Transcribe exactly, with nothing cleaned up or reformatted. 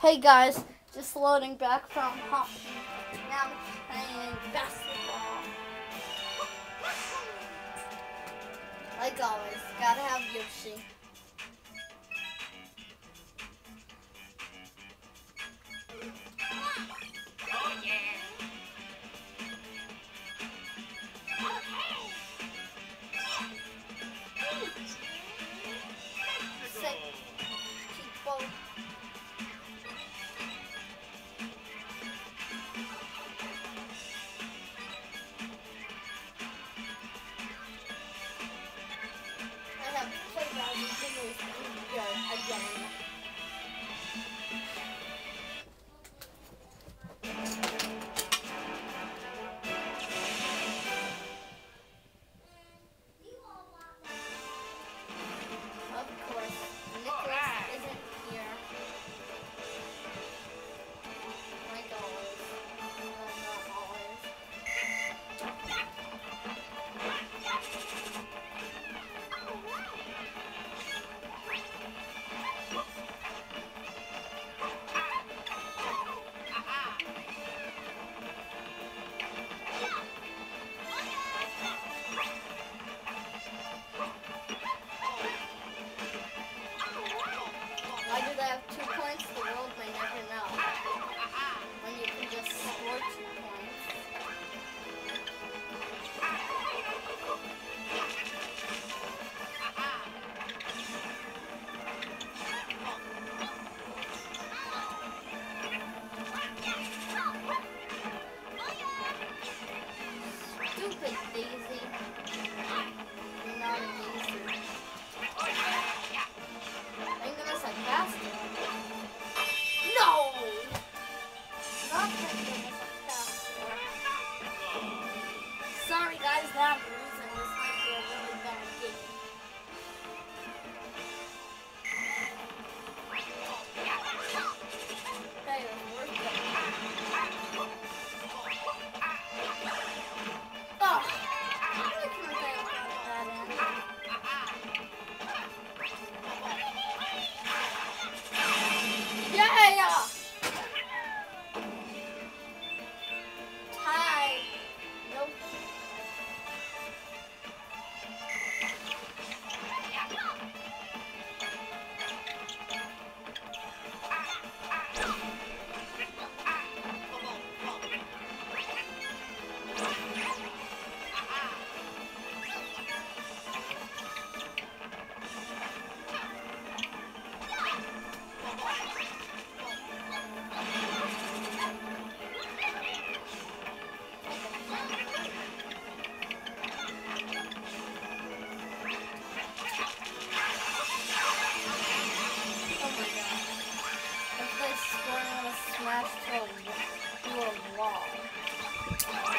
Hey guys, just loading back from hockey. Now I'm playing basketball. Like always, gotta have Yoshi. Oh yeah. Sick. Keep both. I have playground videos again. Of course, Nicholas isn't here. Like always. No, not always. Why do they have two points? The world may never know. When you can just score two points. Stupid Daisy. You're not a Daisy. I'm gonna say faster. No! Not gonna miss a faster. Sorry guys, that I'm losing. This might be a really bad game. Hey, it's worth it. Oh! I can't think of that in. Yeah! Tie. Nope. Oh my god. If they score, I'm gonna smash to a, to a wall.